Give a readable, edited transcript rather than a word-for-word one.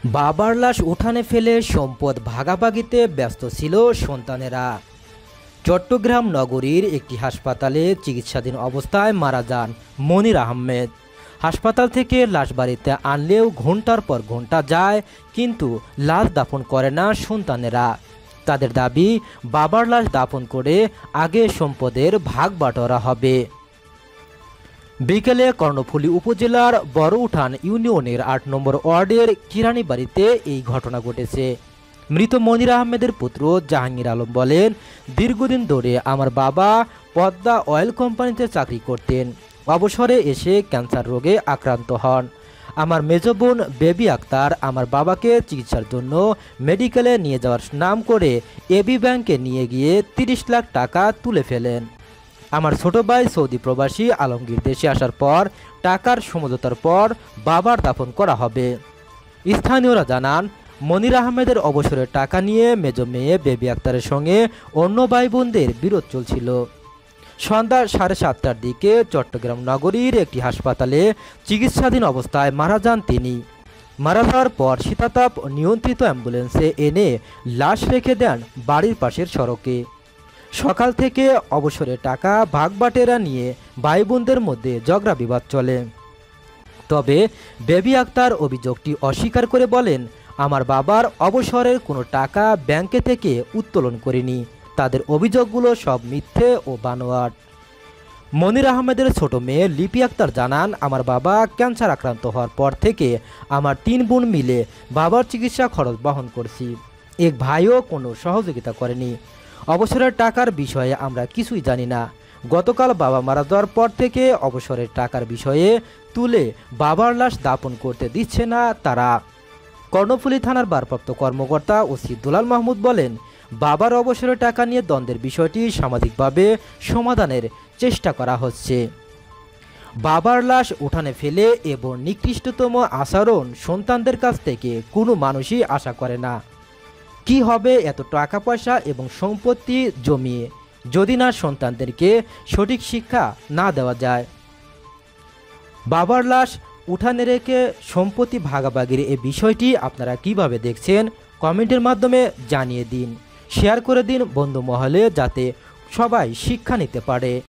বাবার লাশ উঠানে ফেলে সম্পদ ভাগাভাগিতে ব্যস্ত ছিল সন্তানেরা। চট্টগ্রাম নগরীর একটি হাসপাতালে চিকিৎসাধীন অবস্থায় মারা যান মনির আহমেদ। হাসপাতাল থেকে লাশ বাড়িতে আনলেও ঘন্টার পর ঘন্টা যায়, কিন্তু লাশ দাফন করে না সন্তানেরা। তাদের দাবি, বাবার লাশ দাফন করে আগে সম্পদের ভাগ বাটোয়ারা হবে। বিকেলে কর্ণফুলী উপজেলার বড়উঠান ইউনিয়নের ৮ নম্বর ওয়ার্ডের কিরানি বাড়িতে এই ঘটনা ঘটেছে। মৃত মনির আহমেদের পুত্র জাহাঙ্গীর আলম বলেন, দীর্ঘদিন ধরে আমার বাবা পদ্মা অয়েল কোম্পানিতে চাকরি করতেন। অবসরে এসে ক্যান্সার রোগে আক্রান্ত হন। আমার মেজ বোন বেবি আক্তার আমার বাবাকে চিকিৎসার জন্য মেডিকেলে নিয়ে যাওয়ার নাম করে এবি ব্যাংকে নিয়ে গিয়ে ৩০ লাখ টাকা তুলে ফেলেন। আমার ছোট ভাই সৌদি প্রবাসী আলমগীর দেশে আসার পর টাকার সমঝোতার পর বাবার দাফন করা হবে। স্থানীয়রা জানান, মনির আহমেদের অবসরের টাকা নিয়ে মেজ মেয়ে বেবি আক্তারের সঙ্গে অন্য ভাই বোনদের বিরোধ চলছিল। সন্ধ্যা 7:30টার দিকে চট্টগ্রাম নগরীর একটি হাসপাতালে চিকিৎসাধীন অবস্থায় মারা যান তিনি। মারা যাওয়ার পর শীতাতাপ নিয়ন্ত্রিত অ্যাম্বুলেন্সে এনে লাশ রেখে দেন বাড়ির পাশের সড়কে। সকাল থেকে অবসরের টাকা ভাগবাটেরা নিয়ে ভাই বোনদের মধ্যে ঝগড়া বিবাদ চলে। তবে বেবি আক্তার অভিযোগটি অস্বীকার করে বলেন, আমার বাবার অবসরের কোনো টাকা ব্যাংকে থেকে উত্তোলন করেনি। তাদের অভিযোগগুলো সব মিথ্যে ও বানোয়াট। মনির আহমেদের ছোট মেয়ে লিপি আক্তার জানান, আমার বাবা ক্যান্সার আক্রান্ত হওয়ার পর থেকে আমার 3 বোন মিলে বাবার চিকিৎসা খরচ বহন করছি। এক ভাইও কোনো সহযোগিতা করেনি। অবসরের টাকার বিষয়ে আমরা কিছুই জানি না। গতকাল বাবা মারা যাওয়ার পর থেকে অবসরের টাকার বিষয়ে তুলে বাবার লাশ দাফন করতে দিচ্ছে না তারা। কর্ণফুলী থানার ভারপ্রাপ্ত কর্মকর্তা ওসি দুলাল মাহমুদ বলেন, বাবার অবসরের টাকা নিয়ে দ্বন্দ্বের বিষয়টি সামাজিকভাবে সমাধানের চেষ্টা করা হচ্ছে। বাবার লাশ উঠানে ফেলে এবং নিকৃষ্টতম আচরণ সন্তানদের কাছ থেকে কোনো মানুষই আশা করে না। কি হবে এত টাকা পয়সা এবং সম্পত্তি জমিয়ে, যদি না সন্তানদেরকে সঠিক শিক্ষা না দেওয়া যায়। বাবার লাশ উঠানে রেখে সম্পত্তি ভাগাভাগির এই বিষয়টি আপনারা কিভাবে দেখছেন কমেন্টের মাধ্যমে জানিয়ে দিন। শেয়ার করে দিন বন্ধু মহলে, যাতে সবাই শিক্ষা নিতে পারে।